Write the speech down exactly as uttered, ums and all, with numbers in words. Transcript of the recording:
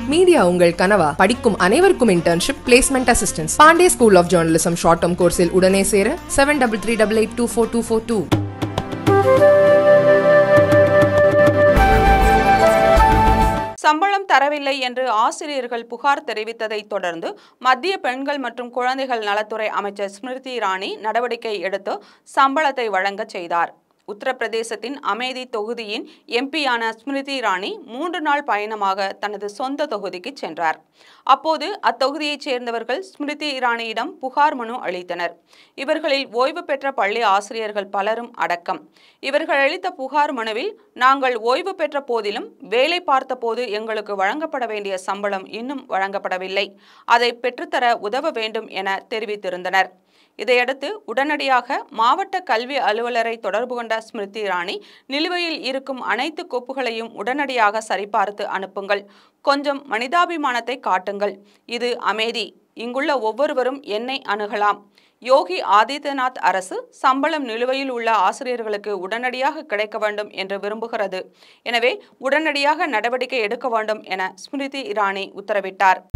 Media உங்கள் கனவா? படிக்கும் அனைவருக்கும் internship, placement assistance. Pandey school of journalism short term கோர்ஸில் உடனே சேர seven double three double eight two four two four two. சம்பளம் தரவில்லை என்று ஆசிரியர்கள் புகார் தெரிவித்ததை தொடர்ந்து மத்திய பெண்கள் மற்றும் குழந்தைகள் நலத்துறை அமைச்சர் ஸ்மிருதி இரானி நடவடிக்கை எடுத்து சம்பளத்தை வழங்க செய்தார். உத்தரப்பிரதேசத்தின் அமேதி தொகுதியின் எம்பியான ஸ்மிருதி இரானி மூன்று நாள் பயணமாக தனது சொந்த தொகுதிக்கு சென்றார். அப்போது அத்தொகுதியைச் சேர்ந்தவர்கள் ஸ்மிருதி இரானியிடம் புகார் மனு அளித்தனர். இவர்களில் ஓய்வு பெற்ற பள்ளி ஆசிரியர்கள் பலரும் அடக்கம். இவர்கள் அளித்த புகார் மனுவில், நாங்கள் ஓய்வு பெற்ற போதிலும் வேலை பார்த்த போது எங்களுக்கு வழங்கப்பட வேண்டிய சம்பளம் இன்னும் வழங்கப்படவில்லை, அதை பெற்றுத்தர உதவ வேண்டும் என தெரிவித்திருந்தனர். இதையடுத்து உடனடியாக மாவட்ட கல்வி அலுவலரை தொடர்பு கொண்ட ஸ்மிருதி இரானி, நிலுவையில் இருக்கும் அனைத்து கோப்புகளையும் உடனடியாக சரிபார்த்து அனுப்புங்கள், கொஞ்சம் மனிதாபிமானத்தை காட்டுங்கள், இது அமேதி, இங்குள்ள ஒவ்வொருவரும் என்னை அணுகலாம். யோகி ஆதித்யநாத் அரசு சம்பளம் நிலுவையில் உள்ள ஆசிரியர்களுக்கு உடனடியாக கிடைக்க வேண்டும் என்று விரும்புகிறது. எனவே உடனடியாக நடவடிக்கை எடுக்க வேண்டும் என ஸ்மிருதி இரானி உத்தரவிட்டார்.